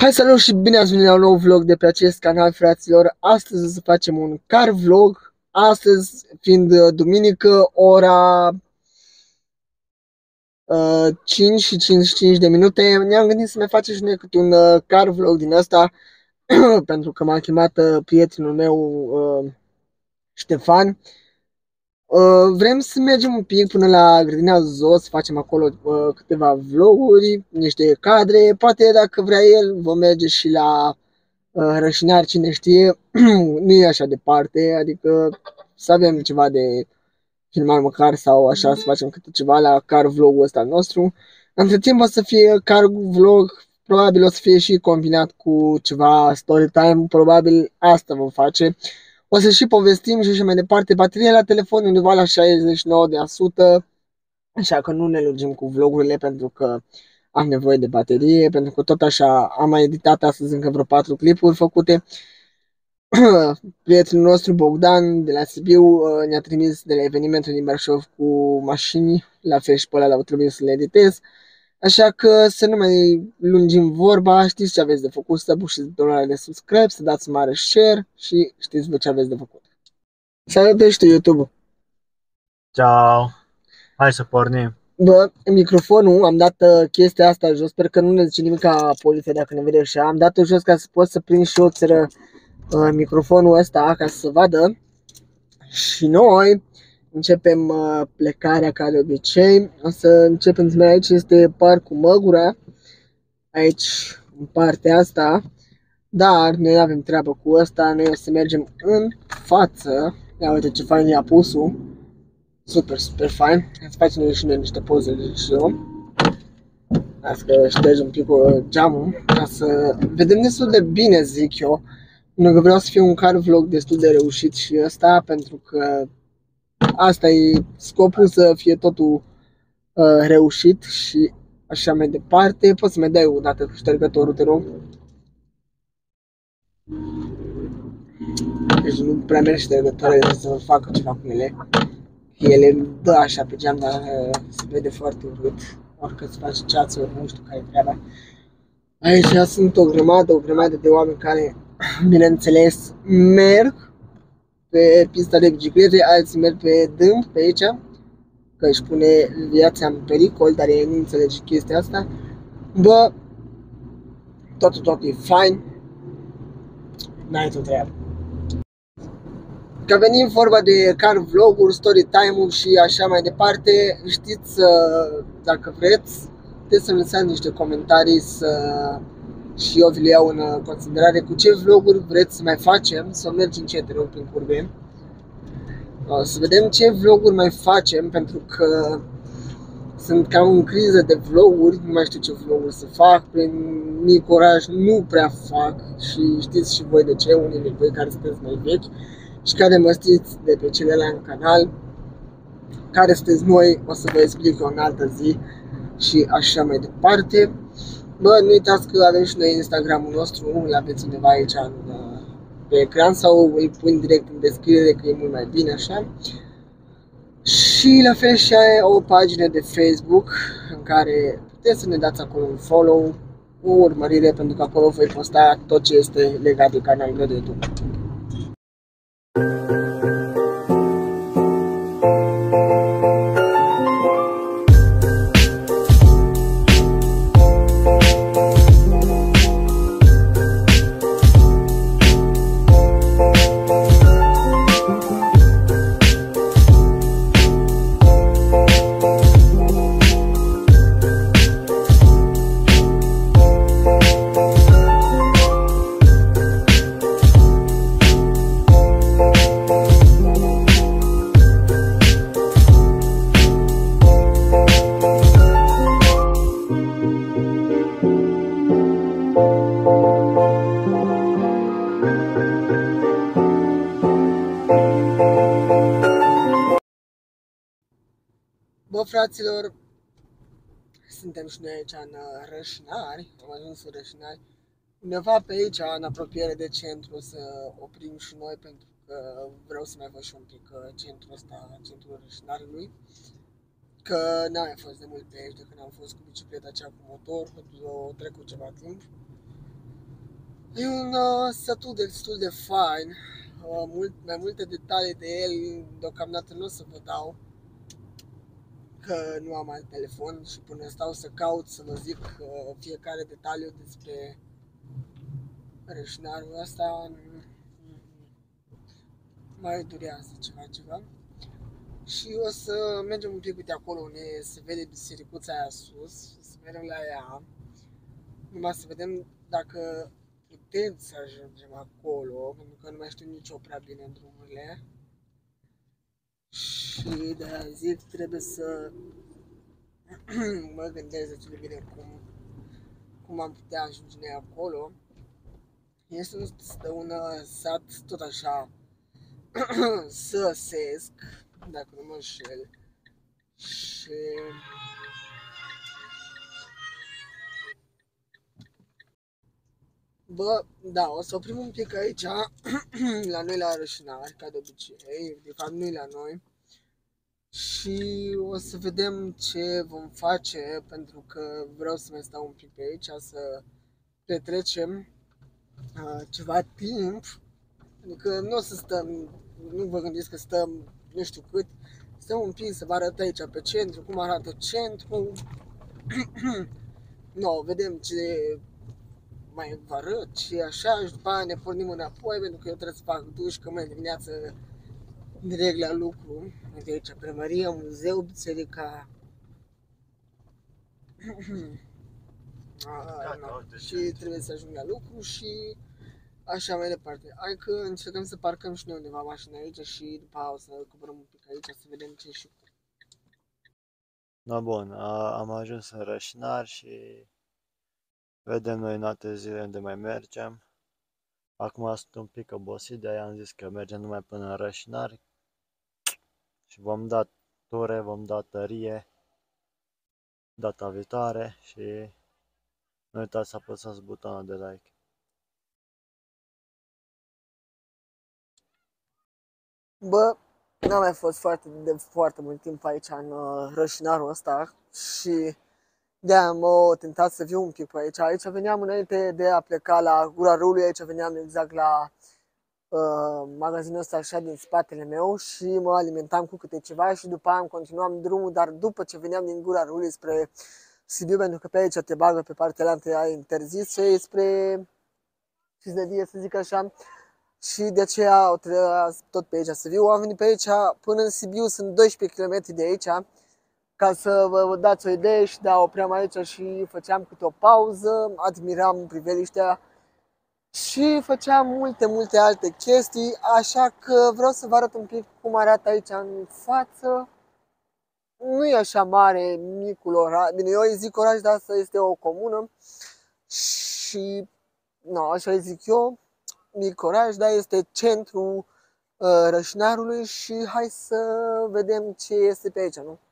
Hai, salut și bine ați venit la un nou vlog de pe acest canal, fraților. Astăzi o să facem un car vlog. Astăzi, fiind duminică, ora 5 și 55 de minute, ne-am gândit să ne facem și noi câte un car vlog din ăsta, pentru că m-a chemat prietenul meu, Ștefan. Vrem să mergem un pic până la grădina zoo, să facem acolo câteva vloguri, niște cadre. Poate dacă vrea el, vom merge și la Rășinari, cine știe. Nu e așa departe, adică să avem ceva de filmat măcar sau așa, să facem câte ceva la car vlogul ăsta nostru. Între timp o să fie car vlog, probabil o să fie și combinat cu ceva story time, probabil asta vom face. O să și povestim și așa mai departe. Bateria la telefon undeva la 69%, așa că nu ne lungim cu vlogurile pentru că am nevoie de baterie, pentru că tot așa am mai editat astăzi încă vreo 4 clipuri făcute. Prietenul nostru Bogdan de la Sibiu ne-a trimis de la evenimentul din Brașov cu mașini, la fel și pe ăla trebuie să le editez. Așa că să nu mai lungim vorba, știți ce aveți de făcut, să bușiți $2 de subscribe, să dați mare share și știți voi ce aveți de făcut. Salut și tu, YouTube! Ciao! Hai să pornim! Bă, microfonul, am dat chestia asta jos, sper că nu ne zice nimic ca poliția dacă ne vede așa. Am dat-o jos ca să pot să prind și eu țără microfonul ăsta ca să se vadă. Și noi începem plecarea ca de obicei. O să începem, aici este Parcul Măgura, aici în partea asta. Dar noi nu avem treabă cu asta, noi o să mergem în față. Ia uite ce fain e apusul. Super, super fain. Să facem și noi niște poze de jos. Hai să ștergem un pic geamul ca să vedem destul de bine, zic eu. Pentru că vreau să fie un car vlog destul de reușit și ăsta, pentru că asta e scopul, să fie totul reușit și așa mai departe. Poți să mai dai o dată cu ștergătorul, te rog. Deci nu prea merg ștergătoarele să facă ceva cu ele. Ele dă așa pe geam, dar se vede foarte urât. Orică îți face ceață, ori nu știu care e treaba. Aici sunt o grămadă de oameni care, bineînțeles, merg pe pista de biciclete, alții merg pe dâmb, pe aici, că își pune viața în pericol, dar ei nu înțelege chestia asta. Bă, totul e fain, n-ai tot treabă. Că venim vorba de car vloguri, story time-uri și așa mai departe, știți, dacă vreți, puteți să lăsați niște comentarii și eu vi le iau în considerare cu ce vloguri vreți să mai facem, să mergem încet, rău prin curbe. Să vedem ce vloguri mai facem, pentru că sunt cam în criză de vloguri, nu mai știu ce vloguri să fac, prin mic oraș nu prea fac și știți și voi de ce, unii dintre voi care sunteți mai vechi și care mă știți de pe celălalt canal, care sunteți noi, o să vă explic eu în altă zi și așa mai departe. Bă, nu uitați că avem și noi Instagramul nostru, îl aveți undeva aici pe ecran sau îl pun direct în descriere că e mult mai bine așa. Și la fel și o pagină de Facebook în care puteți să ne dați acolo un follow, o urmărire, pentru că acolo voi posta tot ce este legat de canalul meu de YouTube. Bă, fraților, suntem și noi aici în Rășinari, am ajuns în Rășinari, undeva pe aici, în apropiere de centru, să oprim și noi, pentru că vreau să mai văd și un pic centrul ăsta, centrul Rășinariului, că n-am mai fost de mult pe aici, de când am fost cu bicicleta aceea cu motor, a trecut ceva timp. E un statut destul de fain, mai multe detalii de el deocamdată nu o să vă dau, că nu am alt telefon și până stau să caut să vă zic fiecare detaliu despre rășinarul ăsta mai durează ceva. Și o să mergem un pic, uite acolo unde se vede bisericuța aia sus, să mergem la ea, numai să vedem dacă putem să ajungem acolo, pentru că nu mai știu nici eu prea bine drumurile. Și de-aia zic, trebuie să mă gândesc destul de bine cum am putea ajunge noi acolo. Este un sat tot așa săsesc, dacă nu mă înșel. Și bă, da, o să oprim un pic aici, la noi la Rășinari, ca de obicei, de fapt nu la noi. Și o să vedem ce vom face, pentru că vreau să mai stau un pic pe aici, să petrecem ceva timp. Adică nu o să stăm, nu vă gândiți că stăm nu știu cât, stăm un pic să vă arăt aici pe centru, cum arată centru. No, vedem ce mai vă arăt și așa, și după aia ne pornim înapoi, pentru că eu trebuie să fac duș, că mâine dimineață direct la lucru. Uite aici, primăria, muzeu, biserica. Și trebuie să ajung la lucru și așa mai departe. Hai că încercăm să parcăm și noi undeva mașina aici și după aia o să coborăm un pic aici să vedem ce și cum. Da, bun, am ajuns în Rășinari și vedem noi în alte zile unde mai mergem. Acum sunt un pic obosit, de-aia am zis că mergem numai până în Rășinari și vom da ture, vom da tărie data viitoare și nu uitați să apăsați butonul de like. Bă, n-am mai fost foarte mult timp aici în Rășinarul ăsta și de-aia m-a tentat să viu un pic pe aici. Aici veneam înainte de a pleca la Gura Râului, aici veneam exact la magazinul ăsta așa din spatele meu și mă alimentam cu câte ceva și după aia continuam drumul, dar după ce veneam din Gura Râului spre Sibiu, pentru că pe aici te bagă pe partea aia ai interzis și spre Cisnădie, să zic așa. Și de aceea o trebuia tot pe aici să viu. Am venit pe aici până în Sibiu, sunt 12 km de aici, ca să vă dați o idee și da, opream aici și făceam câte o pauză, admiram priveliștea și făceam multe alte chestii, așa că vreau să vă arăt un pic cum arată aici în față. Nu e așa mare, micul oraș, bine, eu îi zic oraș, dar asta este o comună și, nu, așa îi zic eu, mic oraș, dar este centrul Rășinarului și hai să vedem ce este pe aici, nu?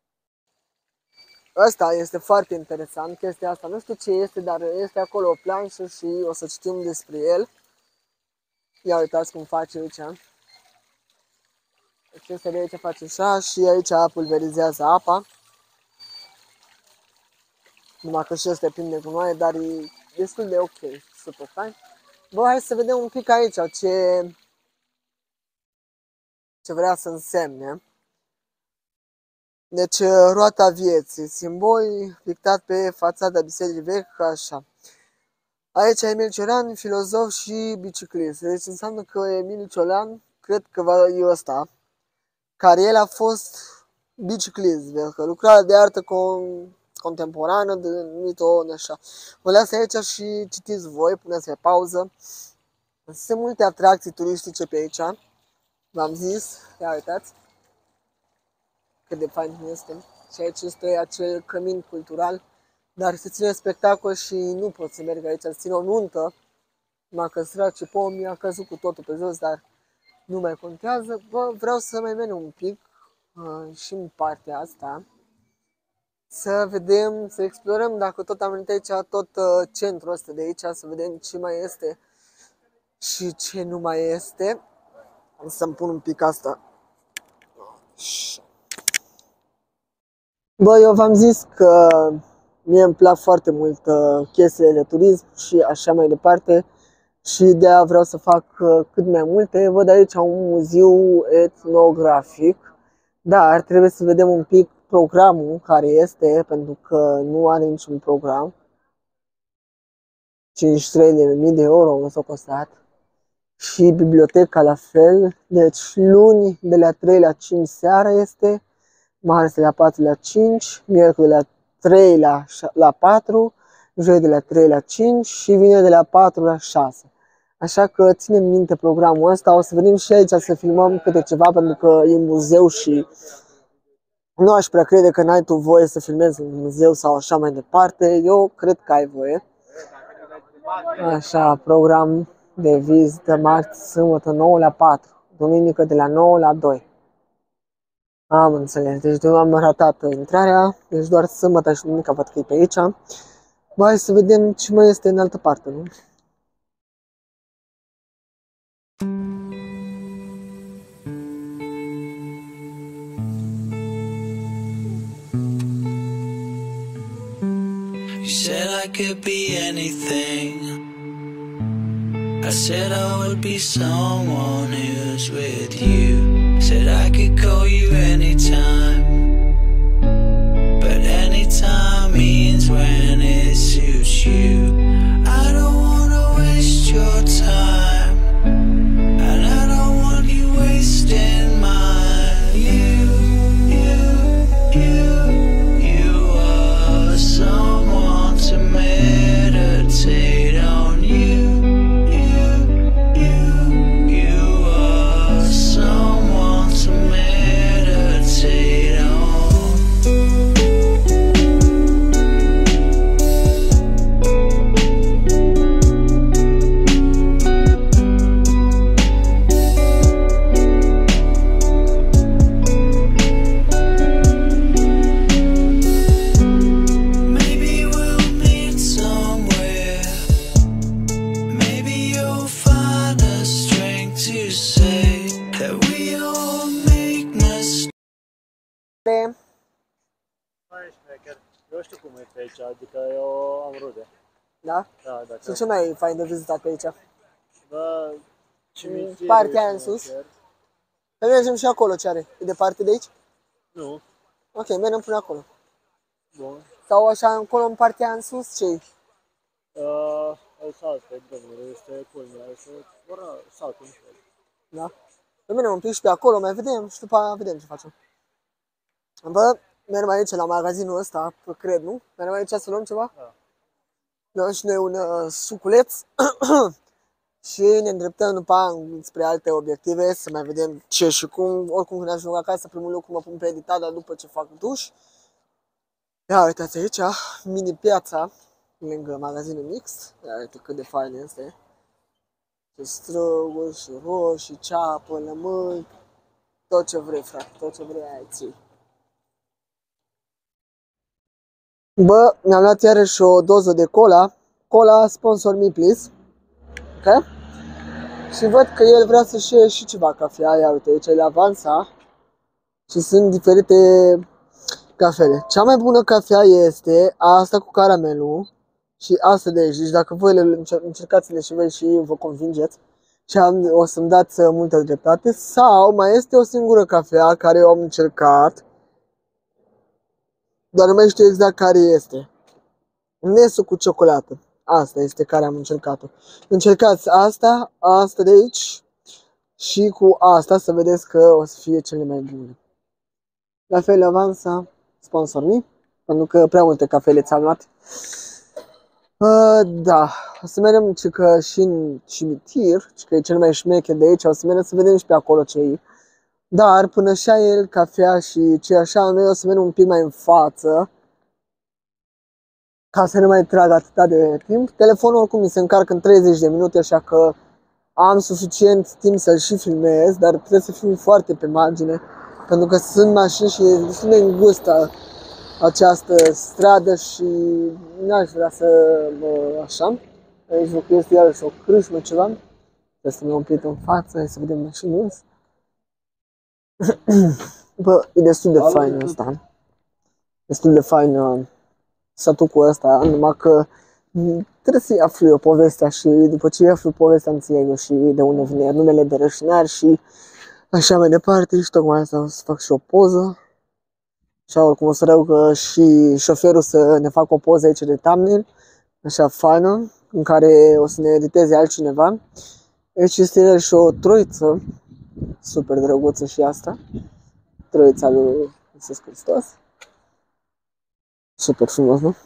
Asta este foarte interesant, chestia asta, nu știu ce este, dar este acolo o planșă și o să citim despre el. Ia uitați cum face aici. Chestia de aici face așa și aici pulverizează apa. Numai că și ăsta e plin de gunoaie, dar e destul de ok, super fain. Bă, hai să vedem un pic aici ce vrea să însemne. Deci, roata vieții, simbol pictat pe fațada bisericii vechi, așa. Aici Emil Cioran, filozof și biciclist. Deci înseamnă că Emil Cioran, cred că e ăsta, care el a fost biciclist, că lucrarea de artă contemporană, numit-o așa. Vă las aici și citiți voi, puneți pe pauză. Sunt multe atracții turistice pe aici, v-am zis, ia uitați cât de fain este. Și aici este acel cămin cultural, dar se ține spectacol și nu pot să merg aici, se ține o nuntă. M-a căsrat și pomii, a căzut cu totul pe jos, dar nu mai contează. Bă, vreau să mai merg un pic și în partea asta. Să vedem, să explorăm, dacă tot am venit aici, tot centrul ăsta de aici, să vedem ce mai este și ce nu mai este. Am să-mi pun un pic asta. Bă, eu v-am zis că mie îmi plac foarte mult chestiile de turism și așa mai departe. și de-aia vreau să fac cât mai multe. Văd aici un muzeu etnografic, dar trebuie să vedem un pic programul care este, pentru că nu are niciun program. 53.000 de euro o s-a costat. Și biblioteca la fel. Deci luni de la 3 la 5 seara este, marți de la 4 la 5, miercuri de la 3 la 4, joi de la 3 la 5 și vineri de la 4 la 6. Așa că ținem minte programul ăsta. O să venim și aici să filmăm câte ceva, pentru că e muzeu și nu aș prea crede că n-ai tu voie să filmezi în muzeu sau așa mai departe. Eu cred că ai voie. Așa, program de vizită marți, sâmbătă 9 la 4, duminică de la 9 la 2. Am înțeles, deci eu am ratat intrarea, deci doar sâmbătă și duminică văd că e pe aici. Hai să vedem ce mai este în altă parte, nu? You said I could be anything. I said I would be someone who's with you. Said I could call you anytime, but anytime means when it suits you. I don't wanna waste your time, and I don't want you wasting mine. You are someone to meditate on. You are someone to meditate on. Maybe we'll meet somewhere. Maybe you'll find the strength to say that we all make mistakes. Mai șmecher. Eu știu cum e pe aici, adică eu am rude. Da? Da, dacă... Și ce mai e fain de vizitat pe aici? Bă, cimitirul Partea aia e în sus? șmecher. Că mergem și acolo, ce are? E departe de aici? Nu. Ok, mergem până acolo. Bun. Sau așa, încolo, în partea aia în sus, ce-i? Saltă, domnule, este culmea, este saltă un fel. Da? Pe mine un pic și pe acolo, mai vedem și după aia vedem ce facem. Bă, mergem aici la magazinul ăsta, cred, nu? Mergem aici să luăm ceva? Da. Luăm și noi un suculeț și ne îndreptăm după aia spre alte obiective, să mai vedem ce și cum. Oricum când ajung acasă, primul lucru mă pun pe editat, dar după ce fac duș. Ia uitați aici, mini piața, lângă magazinul mix. Ia uite cât de fain este. Și struguri, și roșii, ceapă, lămâi, tot ce vrei, frate, tot ce vrei ai ții. Bă, mi-am luat iarăși o doză de cola. Cola, sponsor me, please. Ok? Și văd că el vrea să-și ia și ceva cafea. Ia uite, aici e la Avansa. Și sunt diferite cafele. Cea mai bună cafea este asta cu caramelul și asta de aici. Deci dacă voi le încercați-le și voi și vă convingeți și o să-mi dați multă dreptate. Sau mai este o singură cafea care eu am încercat, dar nu mai știu exact care este. Nesul cu ciocolată. Asta este care am încercat-o. Încercați asta, asta de aici și cu asta să vedeți că o să fie cele mai bune. La fel, Avansa, sponsor me, pentru că prea multe cafele ți-am luat. Da, o să mergem că și în cimitir, că e cel mai șmecher de aici, o să mergem să vedem și pe acolo ce e. Dar până și el, cafea și ce așa, noi o să mergem un pic mai în față, ca să nu mai trag atâta de timp. Telefonul oricum mi se încarcă în 30 de minute, așa că am suficient timp să-l și filmez, dar trebuie să fiu foarte pe margine, pentru că sunt mașini și e destul de îngustă această stradă și n-aș vrea să așa. Aici văd că este iarăși o crâșmă ceva. Trebuie să ne umplit în față, hai să vedem mașini. Bă, e destul de fain ăsta. Destul de fain satucul ăsta, numai că trebuie să aflu eu povestea și după ce aflu povestea înțeleg eu și de unde vine numele de Rășinar și așa mai departe și tocmai asta o să fac și o poză. Și oricum o să rog și șoferul să ne facă o poză aici de thumbnail, așa faină, în care o să ne editeze altcineva. Aici este el și o troiță, super drăguță și asta, troița lui Iisus Hristos. Super frumos, nu?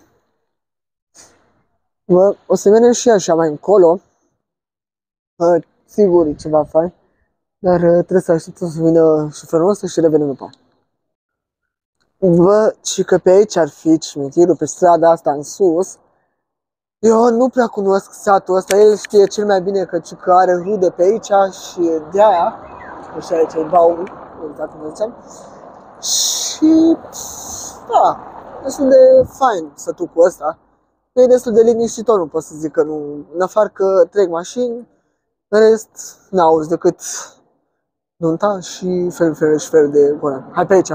Bă, o să mergem și așa mai încolo. Sigur e ceva fain, dar trebuie să așteptăm să vină șoferul nostru și revenim după. Bă, și că pe aici ar fi cimitirul, pe strada asta în sus. Eu nu prea cunosc satul ăsta, el știe cel mai bine că are rude pe aici și de aia. Și aici e baul, exact cum ziceam. Și da, destul de fain sătucul ăsta. E destul de liniștitor, nu pot să zic că nu. În afară că trec mașini, în rest n-auzi decât nunta și fel de golan. Hai pe aici!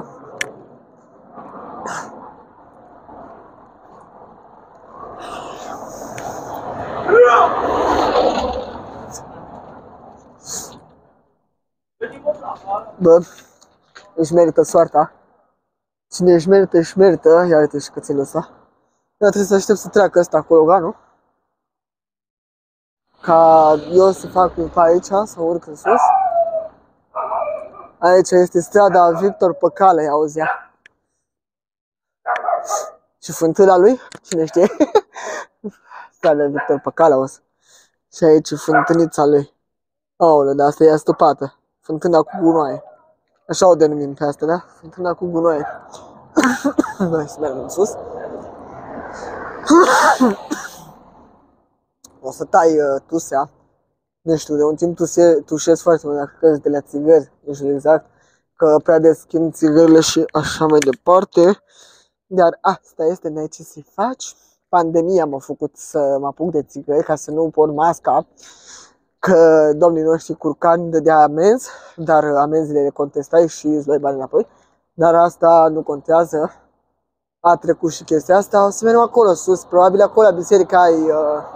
Bă, își merită soarta. Cine își merită, își merită. Ia uite și cățelul ăsta. Eu trebuie să aștept să treacă ăsta acolo, ganul. Ca eu să fac un pas aici, să urc în sus. Aici este strada Victor Păcală, auzea. Și fântâna lui? Cine știe? Strada Victor Păcală, o să. Și aici e fântânița lui. Aoleu, dar asta e astupată. Fântâna cu gunoaie. Așa o denumim pe asta, da? Fântâna cu gunoaie. Noi să mergem în sus. O să tai tusea. Nu știu, de un timp tușesc foarte mult dacă căzi de la țigări. Nu știu exact. Că prea des schimb țigările și așa mai departe. Dar asta este, n-ai ce să-i faci. Pandemia m-a făcut să mă apuc de țigări ca să nu port masca. Că domnii noștri curcani dădea amenzi, dar amenzile le contestai și îți luai bani înapoi. Dar asta nu contează. A trecut și chestia asta. O să mergem acolo sus. Probabil acolo la biserica ai...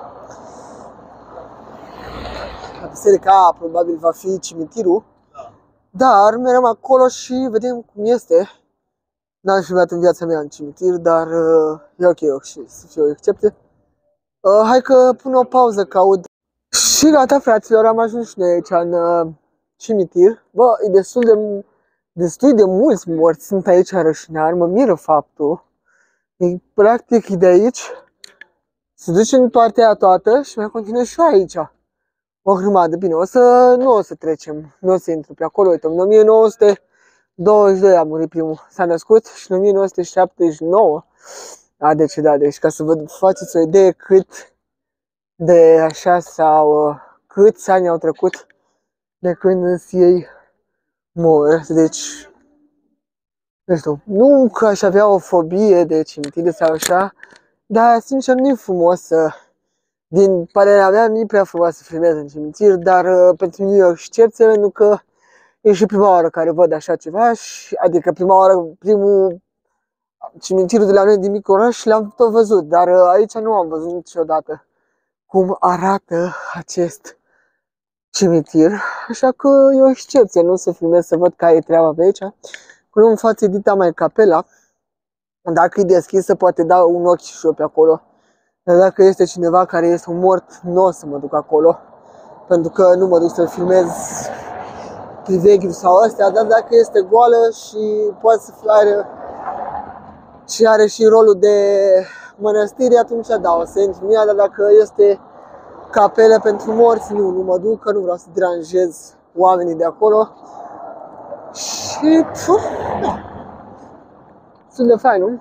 la biserica probabil va fi cimitirul. Dar mergem acolo și vedem cum este. N-am filmat în viața mea în cimitir, dar e ok și să fie o excepție. Hai că pun o pauză că aud. Și gata, fraților, am ajuns și noi aici în cimitir. Bă, e destul de mulți morți sunt aici în Rășinar, mă miră faptul. E, practic, de aici se duce în partea aia toată și mai continuă și aici. O grămadă, bine, nu o să trecem, nu o să intru pe acolo, uite, în 1922 a murit primul, s-a născut și în 1979 a decedat, deci ca să vă faceți o idee cât de așa sau câți ani au trecut de când ei mor, deci nu știu, nu că aș avea o fobie de cimitire sau așa, dar sincer nu e frumos să, din părerea mea, nu e prea frumos să filmez în cimitir, dar pentru mine e o excepție, pentru că e și prima oară care văd așa ceva, adică primul cimitirul de la noi din mic oraș l-am tot văzut, dar aici nu am văzut niciodată cum arată acest cimitir, așa că e o excepție, nu să filmez să văd care e treaba pe aici. Acolo în față e dita mai capela, dacă e deschisă poate da un ochi și eu pe acolo, dar dacă este cineva care este un mort, nu o să mă duc acolo, pentru că nu mă duc să filmez priveghiul sau astea, dar dacă este goală și poate să fie și are și rolul de mănăstire, atunci da, o să intru în ea, dar dacă este capelă pentru morți, nu mă duc, că nu vreau să deranjez oamenii de acolo. Și, da, sunt de fain, nu?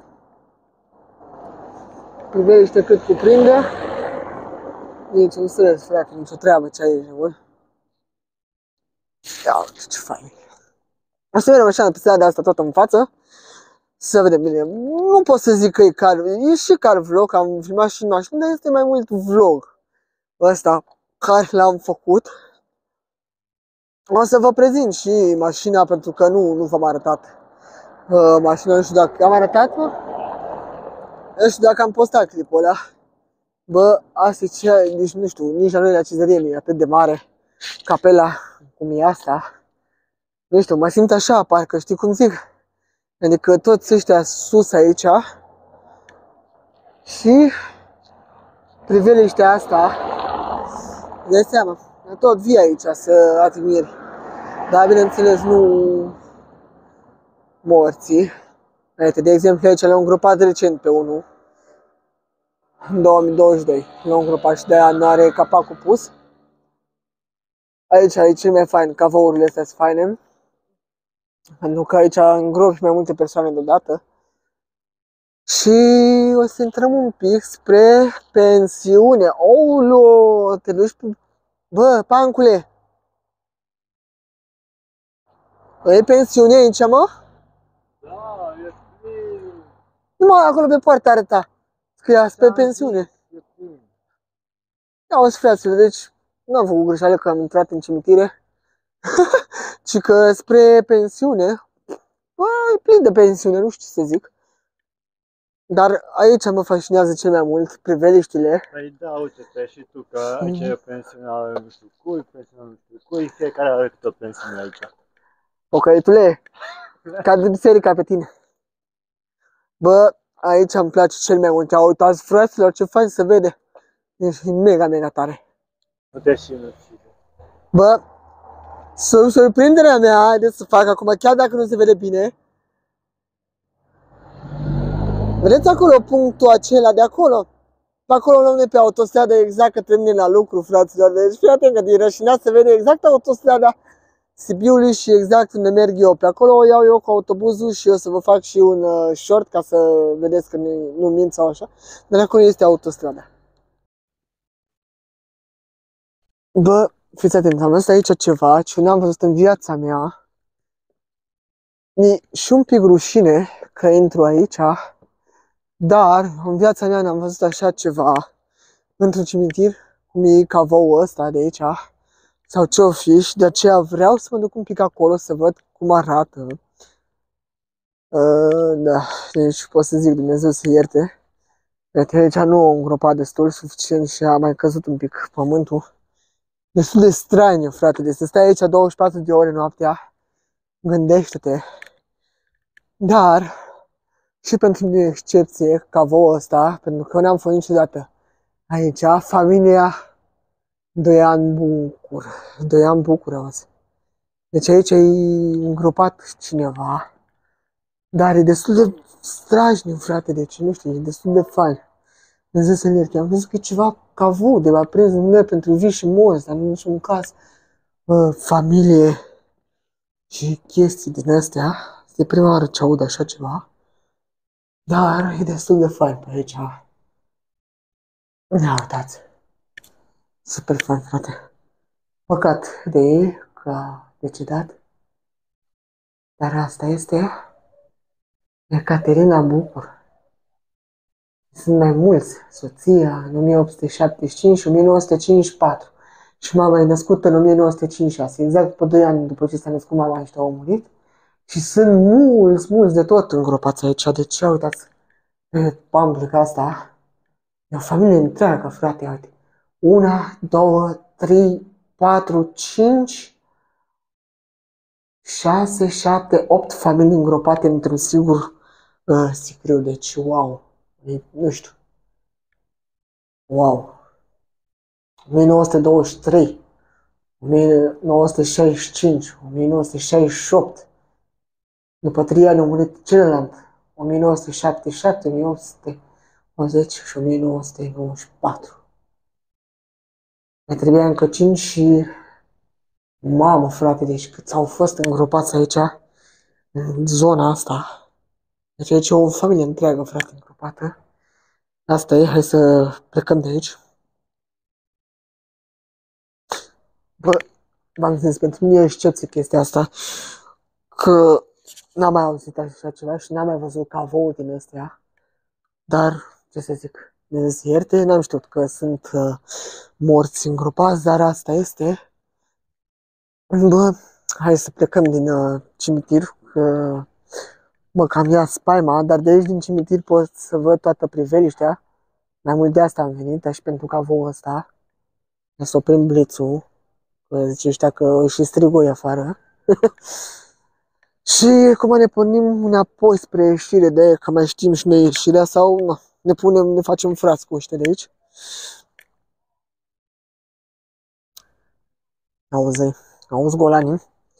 Privește cât cuprinde. Niciun stres, frate, nicio treabă ce ai aici, bă. Ia uite ce fain. O să vedem așa pe strada asta tot în față. Să vedem bine. Nu pot să zic că e car, e și car vlog, am filmat și în mașină, dar este mai mult vlog ăsta care l-am făcut. O să vă prezint și mașina pentru că nu v-am arătat mașina, nu știu dacă am arătat, mă? Nu știu dacă am postat clipul ăla. Bă, asta e ce, deci nu știu, nici la noi la cezărie nu e atât de mare capela cum e asta. Nu știu, mă simt așa, parcă, știi cum zic? Adică toți ăștia sus aici și priveliștea asta, de seama, tot vii aici să admiri. Dar bineînțeles nu morții. Uite, de exemplu aici l-am îngropat recent pe unul, în 2022, l-am îngropat și de-aia nu are capacul pus. Aici e cel mai fain, cavourile astea sunt faine, pentru că aici îngropi mai multe persoane deodată. Și o să intrăm un pic spre pensiune. Oulă, te duci pe... Bă, pancule! E pensiune aici, mă? Da, e plin. Numai acolo pe poartă arăta. Scria spre pensiune. E plin. Ia o fraților, deci nu am făcut greșeală că am intrat în cimitire. Ci că spre pensiune. Bă, e plin de pensiune, nu știu ce să zic. Dar aici mă fascinează cel mai mult priveliștile. Păi da, uite-te și tu că aici e pensiunea nu știu cui, pensiunea nu știu cui, fiecare are câte o pensiune aici. Pocăitule, ca de biserica pe tine. Bă, aici îmi place cel mai mult. Ia uitați, fraților, ce fain se vede. E mega, mega tare. Uite și nu știu. Bă, surprinderea mea, haideți să fac acum, chiar dacă nu se vede bine. Vedeți acolo punctul acela de acolo? Pe acolo luăm de pe autostradă exact către mine la lucru, fraților. Deci fii atent că din Rășinat se vede exact autostrada Sibiului și exact unde merg eu. Pe acolo o iau eu cu autobuzul și o să vă fac și un short ca să vedeți că nu mint sau așa. Dar acolo este autostrada. Bă, fiți atenți, am văzut aici ceva ce nu am văzut în viața mea. Mi-e și un pic rușine că intru aici, dar în viața mea n-am văzut așa ceva într-un cimitir, cum e cavoul ăsta de aici, sau ce-o fi, și de aceea vreau să mă duc un pic acolo să văd cum arată. Da, deci pot să zic Dumnezeu să ierte. Uite, aici nu am îngropat destul suficient și a mai căzut un pic pământul. Destul de straniu, frate, deci să stai aici 24 de ore noaptea, gândește-te. Dar, și pentru mine excepție, cavoul ăsta, pentru că nu am fost niciodată aici, familia Doian Bucur. Doian Bucur, auzi. Deci aici e îngropat cineva, dar e destul de strașnic, frate, deci nu știu, e destul de fain. Dumnezeu să-l ierte. Am văzut că e ceva cavou de la prins în pentru vii și morți, dar nu niciun caz. Familie și chestii din astea. Este prima oară ce aud așa ceva. Dar e destul de fain pe aici. Ia uitați. Super fain, frate. Păcat de ei că a decedat. Dar asta este Ecaterina Bucur. Sunt mai mulți. Soția în 1875 și 1954. Și mama e născută în 1956. Exact după 2 ani după ce s-a născut mama, ăștia au murit. Și sunt mulți de tot îngropați aici. Deci, uitați, pe pamblica asta, e o familie întreagă, frate, uite. 1, 2, 3, 4, 5, 6, 7, 8 familii îngropate într-un singur sicriu. Deci, wow. Nu știu. Wow. 1923, 1965, 1968. După 3 ani a murit celălalt. 1977, 1980 și 1994. Mai trebuia încă 5 și... Mamă, frate, deci câți au fost îngropați aici, în zona asta. Deci aici e o familie întreagă, frate, îngropată. Asta e, hai să plecăm de aici. Bă, v-am zis, pentru mine e excepție chestia asta, că n-am mai auzit așa ceva și n-am mai văzut cavouri din astea. Dar, ce să zic, Dumnezeu să ierte, n-am știut că sunt morți îngropați, dar asta este. Bă, hai să plecăm din cimitir, că mă cam ia spaima, dar de aici din cimitir pot să văd toată priveliștea. Mai mult de asta am venit, dar și pentru cavoul ăsta. Să oprim blițul. Că zice ăștia că și strigoi afară. Și acum ne punem înapoi spre ieșire de aia, că mai știm și noi ieșirea sau ne facem frați cu ăștia de aici. Auzi golanii?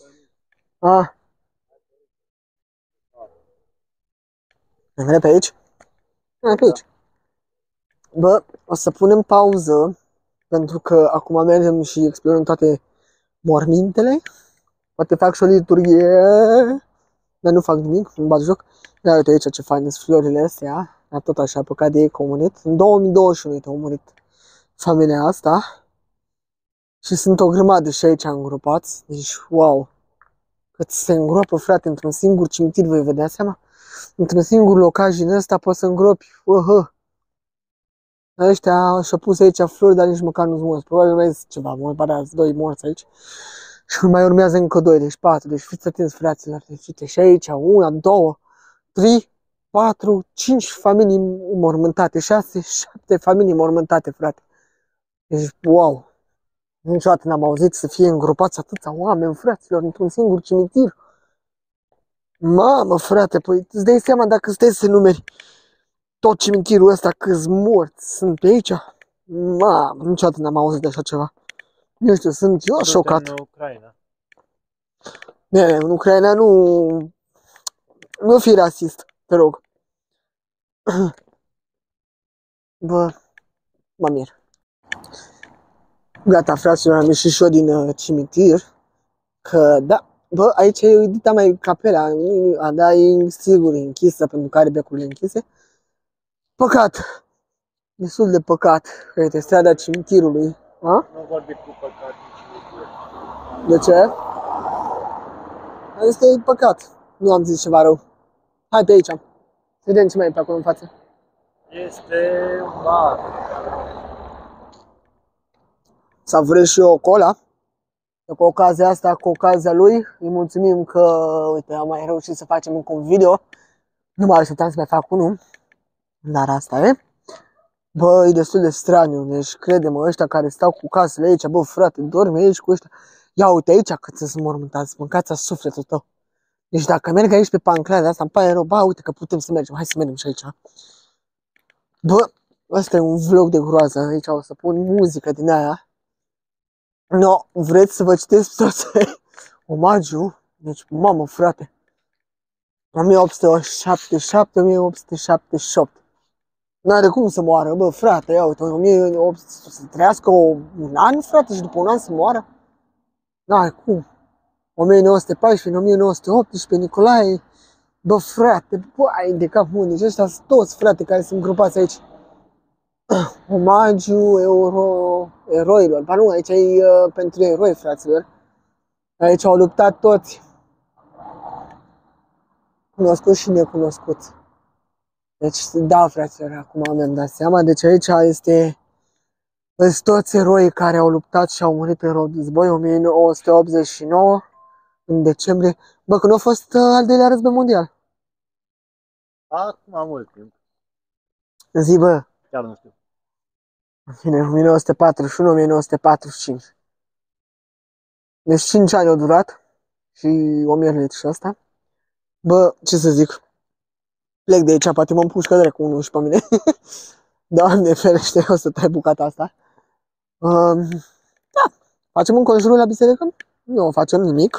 Mai pe aici? Mai pe aici. Bă, o să punem pauză, pentru că acum mergem și explorăm toate mormintele. Poate fac și o liturghie, dar nu fac nimic, nu bat joc. Ia uite aici ce fain sunt florile astea, dar tot așa, păcat de ei că au murit. În 2021 uite, au murit familia asta. Și sunt o grămadă și aici îngropați, deci wow. Cât se îngropă, frate, într-un singur cimitir, voi vedea seama? Într-un singur locaj din ăsta poți să îngropi, Ăștia și-au pus aici flori, dar nici măcar nu-s morți. Probabil mai sunt ceva, mai 2 morți aici. Și mai urmează încă 2, deci 4. Deci fiți atenți, fraților. Deci uite, și aici 1, 2, 3, 4, 5 familii mormântate, 6, 7 familii mormântate, frate. Deci, wow. Niciodată n-am auzit să fie îngropați atâția oameni, fraților, într-un singur cimitir. Mamă, frate, păi îți dai seama dacă stai să numeri tot cimitirul ăsta, câți morți sunt pe aici? Mamă, niciodată n-am auzit de așa ceva. Nu știu, sunt eu șocat. În Ucraina. În Ucraina nu fi rasist, te rog. Bă, mă mir. Gata, fraților, am ieșit și eu din cimitir. Că, da, bă, aici e dita mai capela, da, e sigur închisă pentru că are becurile închise. Păcat, destul de păcat, că este strada cimitirului. Nu vorbi cu păcat în cimitir. De ce? Am zis că e păcat, nu am zis ceva rău. Hai pe aici, să vedem ce mai e pe acolo în față. Este mare. Savurez și eu o cola. Cu ocazia asta, cu ocazia lui, îi mulțumim că, uite, am mai reușit să facem încă un video. Nu mai așteptam să mai fac unul, dar asta e. Bă, e destul de straniu, deci crede-mă, ăștia care stau cu casele aici, bă, frate, dorme aici cu ăștia. Ia uite aici cât sunt mormântați, mâncați sufletul tău. Deci dacă merg aici pe panclada asta, îmi pare rău, bă, uite că putem să mergem, hai să mergem și aici. Bă, ăsta e un vlog de groază, aici o să pun muzică din aia. No, vreți să vă citesc toți omagiu? Deci, mamă, frate, 1877-1878. N-are cum să moară, bă, frate, ia uite, 1800, să trăiască un an, frate, și după un an să moară? N-are cum. 1914-1918, Nicolae, bă, frate, bă, ai de cap bun, deci ăștia sunt toți, frate, care sunt grupați aici. Omagiu eroilor. Ba nu, aici e pentru eroi, fraților. Aici au luptat toți. Cunoscuți și necunoscuți. Deci, da, fraților, acum mi-am dat seama. Deci aici sunt toți eroi care au luptat și au murit în război 1989, în decembrie. Bă, când a fost al doilea război mondial? Acum mult timp. Zi, bă. Chiar nu știu. Bine, 1941-1945. Deci 5 ani au durat și o mierlit și asta. Bă, ce să zic, plec de aici, poate mă împușcă dracu unul și pe mine. Doamne ferește, o să tai bucata asta. Da, facem un conjurul la biserică? Nu facem nimic.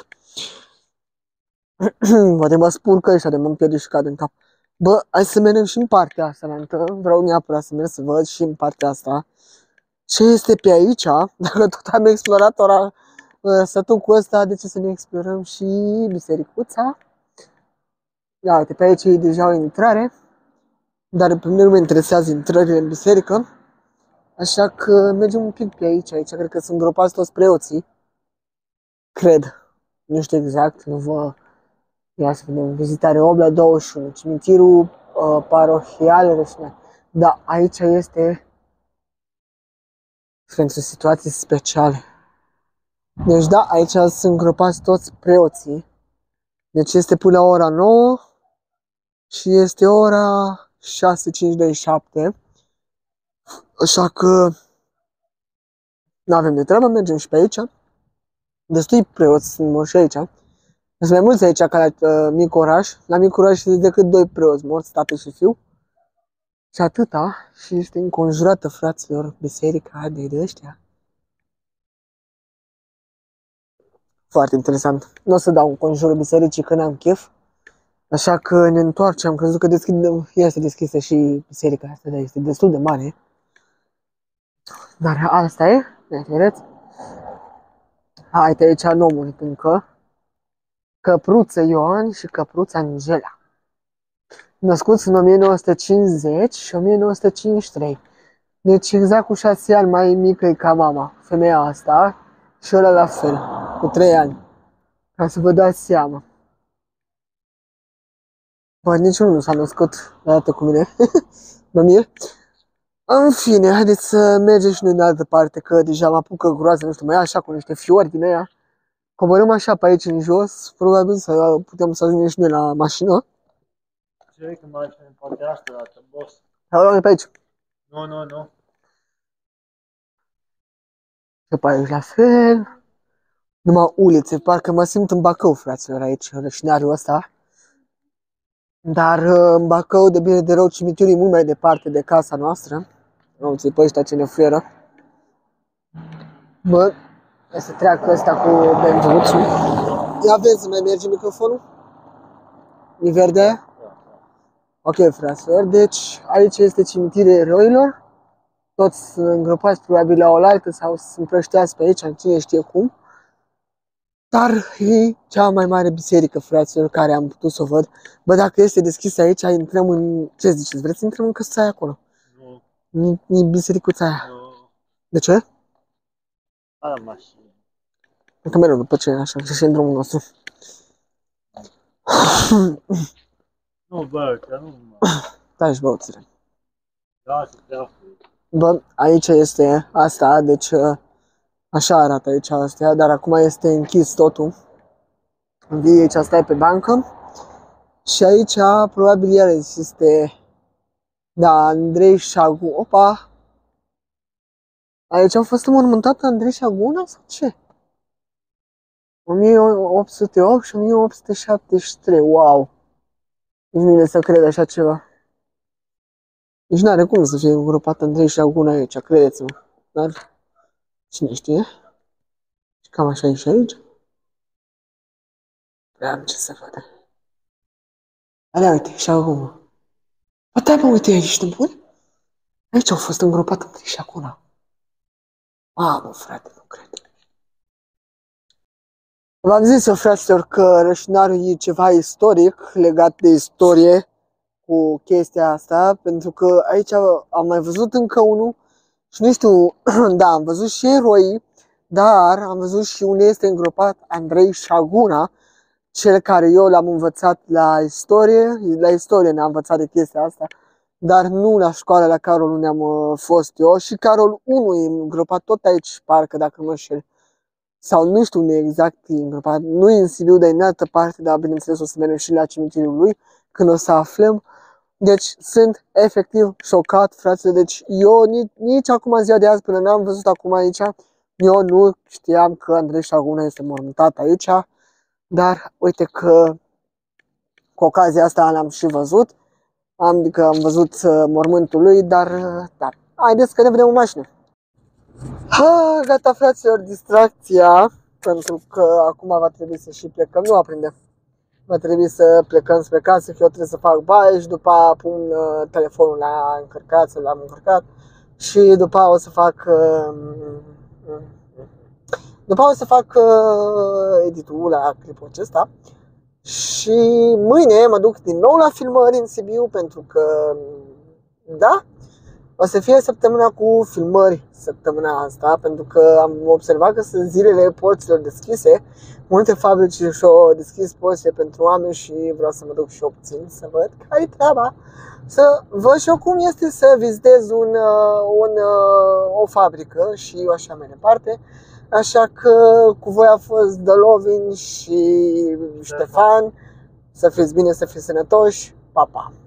Poate mă spurcă ăștia de mă pierde și cad în cap. Bă, hai să mergem și în partea asta, vreau neapărat să merg să văd și în partea asta ce este pe aici. Dacă tot am explorat sătucul ăsta, de ce să ne explorăm și bisericuța? Ia uite, pe aici e deja o intrare, dar pe mine nu mă interesează intrările în biserică, așa că mergem un pic pe aici. Aici cred că sunt gropați toți preoții, cred, nu știu exact, nu vă... Ia să vedem, vizitare 8/21, cimitirul parohial Rășnean. Da, aici este pentru situații speciale. Deci da, aici sunt gropați toți preoții. Deci este până la ora 9 și este ora 6:57. Așa că nu avem de treabă, mergem și pe aici. Destui preoți sunt și aici. Sunt mai mulți aici ca la mic oraș. La mic oraș sunt decât 2 preoți morți, tată și fiu. Și atâta. Și este înconjurată, fraților, biserica de ăștia. Foarte interesant. Nu o să dau un conjur bisericii că n-am chef. Așa că ne întoarcem. Am crezut că este deschisă și biserica asta, dar este destul de mare. Dar asta e. Vedeți? Haide, aici nu murit încă. Căpruță Ioan și Căpruță Angela. Născuți în 1950 și 1953. Deci exact cu 6 ani mai mică e ca mama, femeia asta. Și ăla la fel, cu 3 ani. Ca să vă dați seama. Bă, niciunul nu s-a născut la dată cu mine. Mă mir. În fine, haideți să mergem și noi în altă parte, că deja mă apucă groază, nu știu, mai așa cu niște fiori din aia. Coborâm așa pe aici în jos, probabil să putem să ajungem și noi la mașină. Ce că mai facem poate asta dată, boss? Hai, pe aici. Nu. Și pe aici la fel. Numai ulițe, parcă mă simt în Bacău, fraților, aici, în rășinariul ăsta. Dar în Bacău, de bine de rău, cimitirul e mult mai departe de casa noastră. Nu ți pe ăștia ce ne fluieră. Bă, hai să treacă ăsta cu benzuțul. Ia vezi să mai merge microfonul? E verde? Ok, fraților, deci aici este cimitirul eroilor. Toți sunt îngropați probabil la oaltă sau sunt împrășteați pe aici, cine știe cum. Dar e cea mai mare biserică, fraților, care am putut să o văd. Bă, dacă este deschisă aici, intrăm în... Ce ziceți? Vreți să intrăm în căsuța aia acolo? Nu. E bisericuța aia. Nu. De ce? La mașină. Că mereu după ce așa, și în drumul nostru. Nu, bă, că nu mă... Da, și băuțile. Da, să te afli. Bă, aici este asta, deci așa arată aici astea, dar acum este închis totul. Vii aici, stai pe bancă. Și aici probabil iar este, da, Andrei Șagu. Opa! Aici a fost înmormântat Andrei Șaguna sau ce? 1808 și 1873, wow! Nici nu vine să cred așa ceva. Nici n-are cum să fie îngropat Andrei Șaguna aici, credeți-mă. Dar cine știe? Și cam așa e și aici. Am ce să văd. Alea, uite, Șaguna. Bă, da, bă, uite, ești nebun? Aici au fost îngropat Andrei Șaguna. Mamă, frate, nu cred. V-am zis, fraților, că Rășinarul e ceva istoric, legat de istorie cu chestia asta, pentru că aici am mai văzut încă unul și nu știu, da, am văzut și eroi, dar am văzut și unde este îngropat Andrei Șaguna, cel care eu l-am învățat la istorie ne-am învățat de chestia asta, dar nu la școală la Carol unde am fost eu și Carol 1 e îngropat tot aici, parcă, dacă nu mă înșel. Sau nu știu unde exact e îngropat, nu e în Sibiu, dar e în altă parte, dar bineînțeles o să mergem și la cimitirul lui când o să aflăm. Deci sunt efectiv șocat, fraților, deci eu nici acum în ziua de azi, până n-am văzut acum aici, eu nu știam că Andrei Șaguna este mormântat aici, dar uite că cu ocazia asta l-am și văzut, adică am văzut mormântul lui, dar da, haideți că ne vedem în mașină. Ha, gata, fraților, distracția, pentru că acum va trebui să și plecăm, nu aprinde. Va trebui să plecăm spre casă, că eu trebuie să fac baie și după aia pun telefonul la încărcat, să l-am încărcat și după aia o să fac editul la clipul acesta și mâine mă duc din nou la filmări în Sibiu pentru că, da, o să fie săptămâna cu filmări săptămâna asta, pentru că am observat că sunt zilele porților deschise. Multe fabrici și-au deschis porțile pentru oameni și vreau să mă duc și eu puțin să văd care-i treaba. Să văd și eu cum este să vizitez o fabrică și așa mai departe. Așa că cu voi a fost Dălovin și Ștefan. Să fiți bine, să fiți sănătoși. Pa, pa!